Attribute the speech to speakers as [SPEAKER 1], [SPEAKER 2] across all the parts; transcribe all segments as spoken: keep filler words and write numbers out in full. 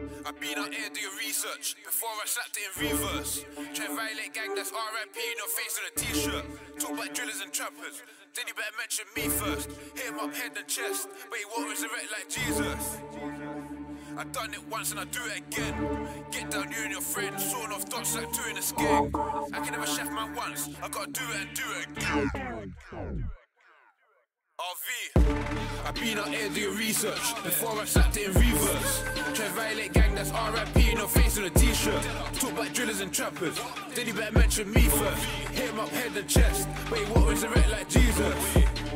[SPEAKER 1] I've been out here doing research before I slapped it in reverse. Try and violate gang, that's R I P in your face on a t-shirt. Talk about drillers and trappers, then you better mention me first. Hit him up head and chest, but he won't resurrect like Jesus. I done it once and I do it again. Get down, you and your friends, sawing off dots like two in a skeg. I can never chef man once, I gotta do it and do it again. R V, I've been out here doing research before I slapped it in reverse. Try and violate gang, that's R I P in your face on a t-shirt. Talk about drillers and trappers, then you better mention me first. Hit him up head and chest, but he won't resurrect like Jesus.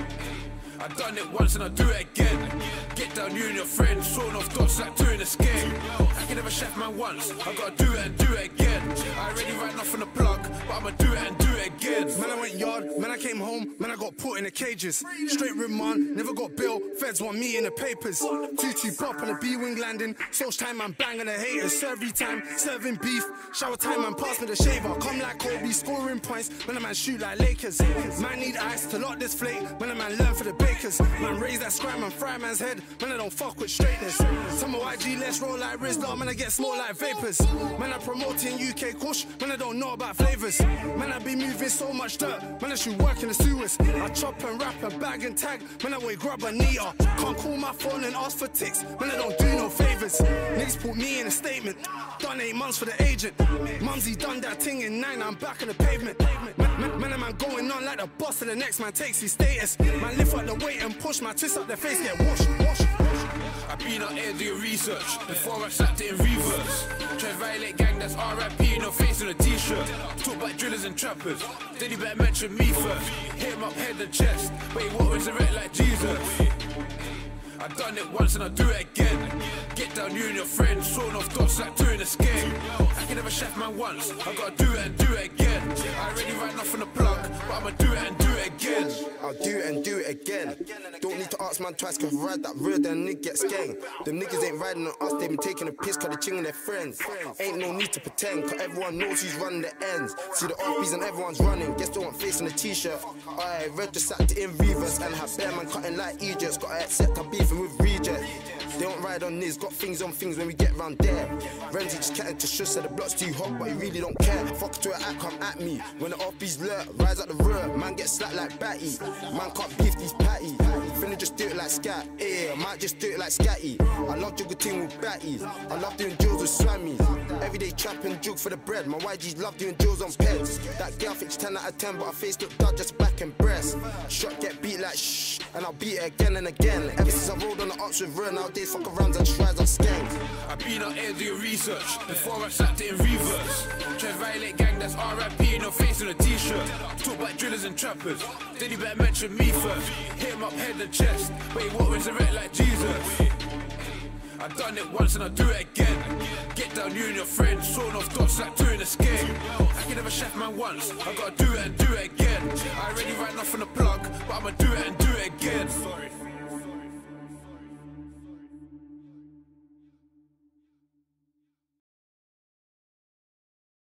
[SPEAKER 1] I done it once and I do it again. Get down, you and your friends, sawing off dots like two in a skeg. I can never chef man once, I gotta do it and do it again. I already ran off on the plug, but I'ma do it and do it again.
[SPEAKER 2] Man, I went yard, man, I came home, man, I got put in the cages. Straight remand, never got bail, feds want me in the papers. two two pop on a B-wing landing, social time, man, bang on the haters. Every time, serving beef, shower time, man, pass me the shaver. Come like Kobe, scoring points, when a man shoot like Lakers. Man need ice to lock this flake, when a man learn for the bakers. Man, raise that scram and fry man's head, man, I don't fuck with straightness. Some of Y G, let's roll like Rizla, man, I get small like vapors. Man, I promoting U K Kush, man, I don't know about flavors. Man, I be moving so much dirt, man, I should work in the sewers. I chop and rap and bag and tag, man, I wait grab a neater. Can't call my phone and ask for ticks, man, I don't do no favors. Niggas put me in a statement, done eight months for the agent. Mumsy done that thing in nine, I'm back on the pavement. Man, man, man, man going on like the boss of the next man takes his status. Man, lift up the weight and push my twist up their face, get washed, washed, washed.
[SPEAKER 1] I've been out here doing research before I slapped it in reverse. Try and violate gang, that's R I P in your face on a t-shirt. Talk about drillers and trappers, then you better mention me first. Hit him up head and chest, but he won't resurrect like Jesus. I done it once and I do it again. Get down, you and your friends, sawing off dots like two in a skeg. I can never chef man once, I gotta do it and do it again. I already ran off on the plug, but I'ma do it and do it again.
[SPEAKER 3] I'll do it and do it again. Don't need to ask man twice, cause ride that real, then nigga gets gang. Them niggas ain't riding on us, they been taking a piss cause they chinging their friends. Ain't no need to pretend, cause everyone knows who's running the ends. See the R Ps and everyone's running, guess they want face on the t-shirt. I read the sacked it in reverse and have bear man cutting like Egypt. Gotta accept I'm beefing with reject. They don't ride on this, got things on things when we get round there. Renzi just catting to shush, said the block's too hot, but he really don't care. Fuck to an act, come at me. When the R Ps lurk, rise up the rear, man get slapped like Batty. Man can't beef these patties. Finna just do it like Scat, yeah, I might just do it like Scatty. I love juggle ting with batties, I love doing deals with swammies. Everyday trap and jug for the bread, my Y Gs love doing deals on pets. That girl thinks ten out of ten, but her face look dud, just back and breast. Shot get beat like shh, and I'll beat it again and again. Ever since I rolled on the ops with her, nowadays fuck around and just rise on skanks.
[SPEAKER 1] I've been out here doing research before I slapped it in reverse. Try and violate gang, that's R I P in your face on a t-shirt. Talk about drillers and trappers, then you better mention me first. Hit him up head and chest, but he won't resurrect like Jesus. I done it once and I do it again. Get down, you and your friends, sawing off dots like two in a skeg. I can never chef man once, I gotta do it and do it again. I already ran off on the plug, but I'ma do it and do it again.